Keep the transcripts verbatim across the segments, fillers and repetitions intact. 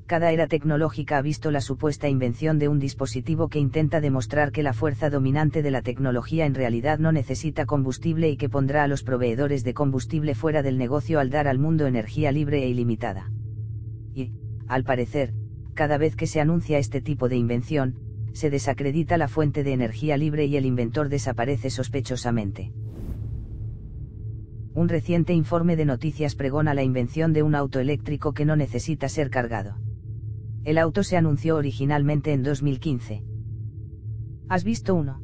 cada era tecnológica ha visto la supuesta invención de un dispositivo que intenta demostrar que la fuerza dominante de la tecnología en realidad no necesita combustible y que pondrá a los proveedores de combustible fuera del negocio al dar al mundo energía libre e ilimitada. Y, al parecer, cada vez que se anuncia este tipo de invención, se desacredita la fuente de energía libre y el inventor desaparece sospechosamente. Un reciente informe de noticias pregona la invención de un auto eléctrico que no necesita ser cargado. El auto se anunció originalmente en dos mil quince. ¿Has visto uno?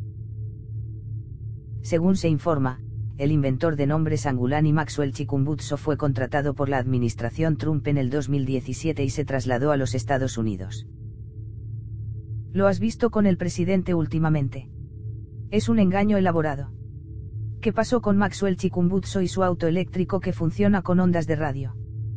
Según se informa, el inventor de nombre Sangulani Maxwell Chikumbutso fue contratado por la administración Trump en el dos mil diecisiete y se trasladó a los Estados Unidos. ¿Lo has visto con el presidente últimamente? Es un engaño elaborado. ¿Qué pasó con Maxwell Chikumbutso y su auto eléctrico que funciona con ondas de radio?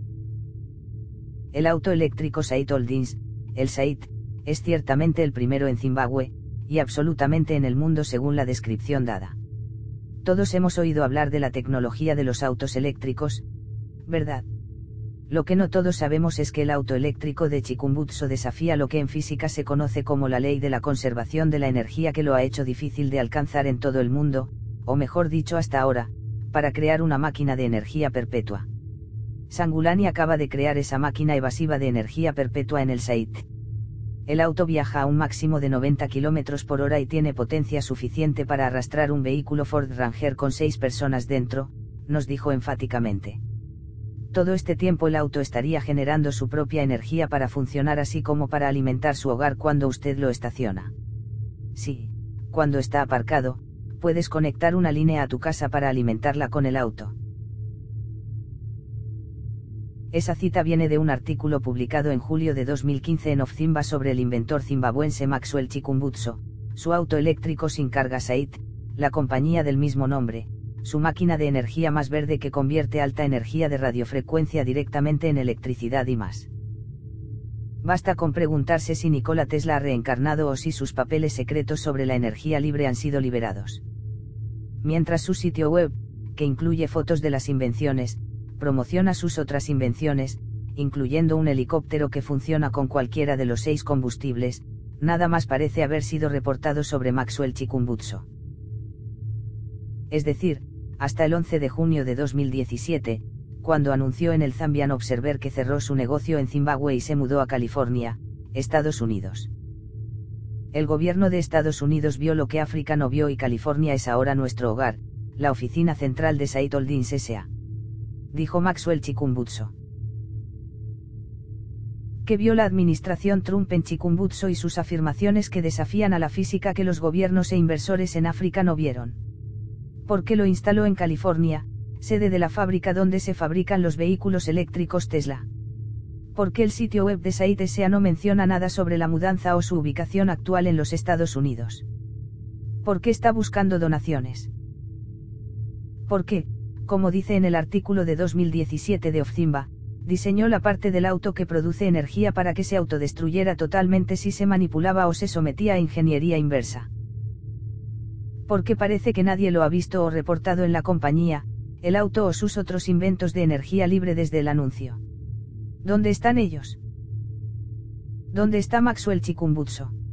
El auto eléctrico Sait Holdings, el Sait, es ciertamente el primero en Zimbabue, y absolutamente en el mundo según la descripción dada. Todos hemos oído hablar de la tecnología de los autos eléctricos, ¿verdad? Lo que no todos sabemos es que el auto eléctrico de Chikumbutso desafía lo que en física se conoce como la ley de la conservación de la energía, que lo ha hecho difícil de alcanzar en todo el mundo, o mejor dicho hasta ahora, para crear una máquina de energía perpetua. Sangulani acaba de crear esa máquina evasiva de energía perpetua en el Sait. El auto viaja a un máximo de noventa kilómetros por hora y tiene potencia suficiente para arrastrar un vehículo Ford Ranger con seis personas dentro, nos dijo enfáticamente. Todo este tiempo el auto estaría generando su propia energía para funcionar, así como para alimentar su hogar cuando usted lo estaciona. Sí, cuando está aparcado, puedes conectar una línea a tu casa para alimentarla con el auto. Esa cita viene de un artículo publicado en julio de dos mil quince en Ofzimba sobre el inventor zimbabuense Maxwell Chikumbutso, su auto eléctrico sin carga Sait, la compañía del mismo nombre, su máquina de energía más verde que convierte alta energía de radiofrecuencia directamente en electricidad y más. Basta con preguntarse si Nikola Tesla ha reencarnado o si sus papeles secretos sobre la energía libre han sido liberados. Mientras su sitio web, que incluye fotos de las invenciones, promociona sus otras invenciones, incluyendo un helicóptero que funciona con cualquiera de los seis combustibles, nada más parece haber sido reportado sobre Maxwell Chikumbutso. Es decir, hasta el once de junio de dos mil diecisiete, cuando anunció en el Zambian Observer que cerró su negocio en Zimbabue y se mudó a California, Estados Unidos. El gobierno de Estados Unidos vio lo que África no vio y California es ahora nuestro hogar, la oficina central de Sait Holdings S A Dijo Maxwell Chikumbutso. ¿Qué vio la administración Trump en Chikumbutso y sus afirmaciones que desafían a la física que los gobiernos e inversores en África no vieron? ¿Por qué lo instaló en California, sede de la fábrica donde se fabrican los vehículos eléctricos Tesla? ¿Por qué el sitio web de Sait S A no menciona nada sobre la mudanza o su ubicación actual en los Estados Unidos? ¿Por qué está buscando donaciones? ¿Por qué, como dice en el artículo de dos mil diecisiete de Ofzimba, diseñó la parte del auto que produce energía para que se autodestruyera totalmente si se manipulaba o se sometía a ingeniería inversa? Porque parece que nadie lo ha visto o reportado en la compañía, el auto o sus otros inventos de energía libre desde el anuncio. ¿Dónde están ellos? ¿Dónde está Maxwell Chikumbutso?